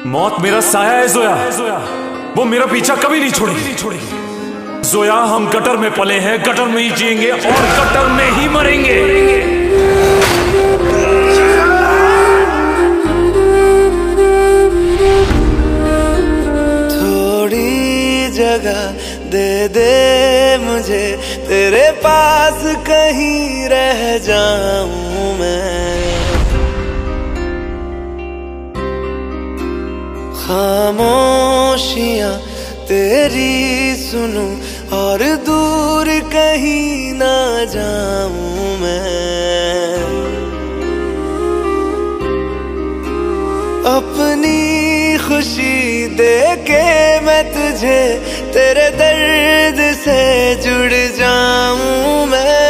मौत मेरा साया है जोया, वो मेरा पीछा कभी नहीं छोड़ेगी। जोया, हम गटर में पले हैं, गटर में ही जिएंगे और गटर में ही मरेंगे। थोड़ी जगह दे दे मुझे, तेरे पास कहीं रह जाऊं मैं। खामोशियां तेरी सुनूं और दूर कहीं ना जाऊं मैं। अपनी खुशी दे के मैं तुझे, तेरे दर्द से जुड़ जाऊं मैं।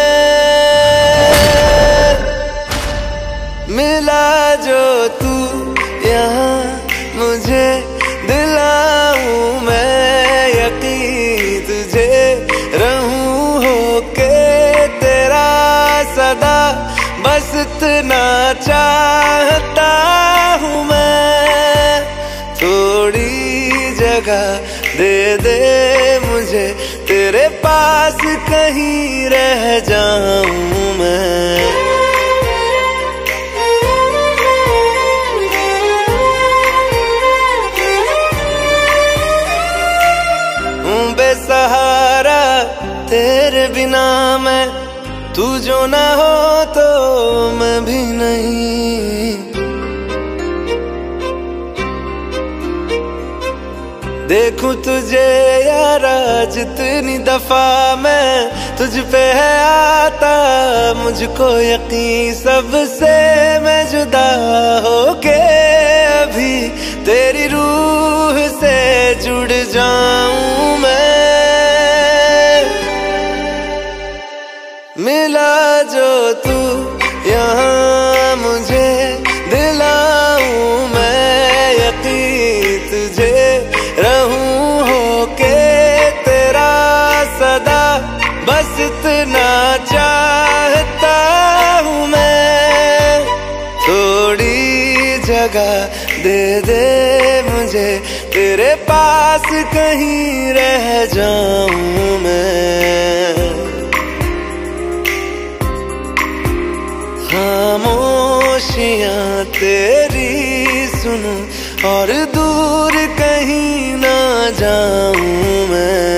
मिला जो तू यहाँ मुझे, दिलाऊं मैं यकीन तुझे, रहूं होके तेरा सदा, बस इतना चाहता हूँ मैं। थोड़ी जगह दे दे मुझे, तेरे पास कहीं रह जाऊं मैं। बेसहारा तेरे बिना मैं, तू जो ना हो तो मैं भी नहीं। देखूं तुझे यारा जितनी दफा मैं, तुझ पे है आता मुझको यकीन, सबसे मैं जुदा होके अभी तेरी रूह से जुड़ जाऊं मैं। मिला जो तू यहाँ मुझे, दिलाऊं मैं यकीन तुझे, रहूं होके तेरा सदा, बस इतना चाहता हूँ मैं। थोड़ी जगह दे दे मुझे, तेरे पास कहीं रह जाऊं मैं। खामोशियां तेरी सुनूं और दूर कहीं ना जाऊं मैं।